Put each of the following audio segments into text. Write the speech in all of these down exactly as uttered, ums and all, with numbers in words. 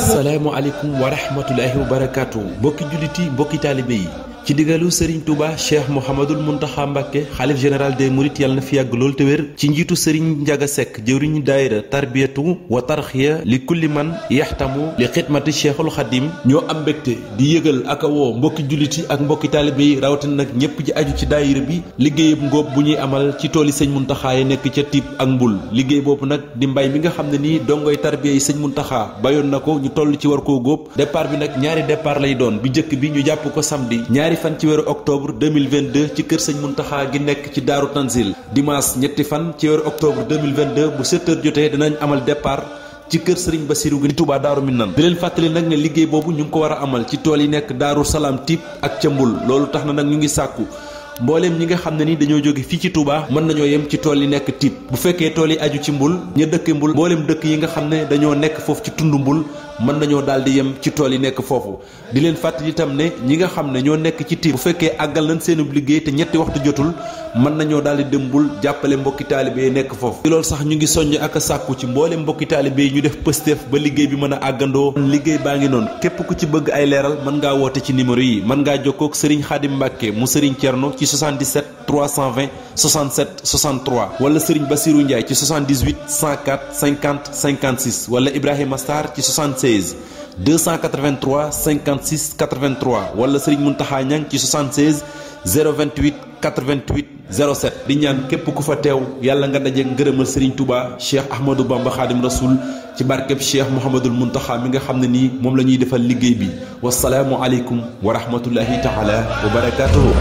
asalaamaaleykum wa rahmatulahi wa barakaatu mbokki julliti mbokki taalibe yi ci digalu Serigne Touba Cheikh Mouhamadul Mountakha Mbacké xalif général des Mourides yàlla na fi yàgg lool te wér ci njiitu Serigne Ndiaga Seck jëwriñu daayira tarbiyatu wa tarxiya li kulli man yaxtamu li xidmati Cheikhul Xadim ñoo am mbégte di yëgal ak a woo mbokki julliti ak mbokki taalibe yi rawatina nag ñëpp ji aju ci daayira bi liggéeyub ngóob bu ñuy amal ci tooli sëñ Mountakha yi nekk ca Tiib ak Mbul liggéey boobu nag di mbay mi nga xam ne nii dongoy tarbiya yi sëñ Mountakha bayoon na ko ñu toll ci war koo góob départ bi nag ñaari départ lay doon bi njëkk bi ñu jàpp ko samedi ñaari fan ci weeru octobre deux mille vingt-deux ci kër sëñ Mountakha gi nekk ci Daaru Tanzil dimanche ñetti fan ci weeru octobre deux mille vingt-deux bu sept heures jotee dinañ amal départ ci kër Serigne Bassirou gi Touba Daaru Minam di leen fàttali nag ne liggéey boobu ñu ngi ko war a amal ci tool yi nekk Daaru Salaam Tiib ak ca Mbul loolu tax na nag ñu ngi sàkku mbooleem ñi nga xam ne ni dañoo jóge fii ci Touba mën nañoo yem ci tool yi nekk Tiib bu fekkee tool yi aju ci Mbul ña dëkk Mbul mbooleem dëkk yi nga xam ne dañoo nekk foofu ci tund Mbul mën nañoo daal di yem ci tool yi nekk foofu di leen fàttali itam ne ñi nga xam ne ñoo nekk ci Tiib bu fekkee àggal nañ seenub liggéey te ñetti waxtu jotul mën nañoo daal di dem Mbul jàppale mbokki taalibe yi nekk foofu ci loolu sax ñu ngi soññ ak a sàkku ci mbooleem mbokki taalibe yi ñu def pësteef ba liggéey bi mën a àggandoo liggéey baa ngi noonu képp ku ci bëgg ay leeral mën ngaa woote ci numéro yi mën ngaa jokkoo ak Serigne Khadim Mbacké mu Serigne Thierno ci soixante-dix-sept trois cent vingt soixante-sept soixante-trois wala Serigne Bassirou Ndiaye ci soixante-dix-huit cent quatre cinquante cinquante-six wala Ibrahima Sarr ci soixante-seize deux cent quatre-vingt-trois cinquante-six quatre-vingt-trois wala Serigne Mountakha Niang ci soixante-seize zéro vingt-huit quatre-vingt-huit zéro sept di ñaan képp ku fa teew yàlla nga daje ngërëmal Serigne Touba Cheikh Ahmadou Bamba Khadim Rasoul ci barkeb Cheikh Mouhamadul Mountakha mi nga xam ne nii moom la ñuy defal liggéey bi wasalaamu aleykum wa rahmatullahi taala wa barakaatuhu.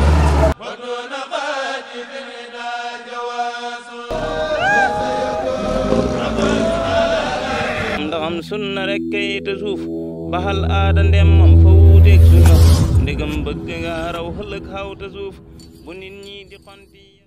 ndaxam sunna rek kay te suuf baxal aada ndemmam fa wuuteeg sunna ndegam bëgg nga raw xëlëg xaw te suuf bu nit ñi di xonti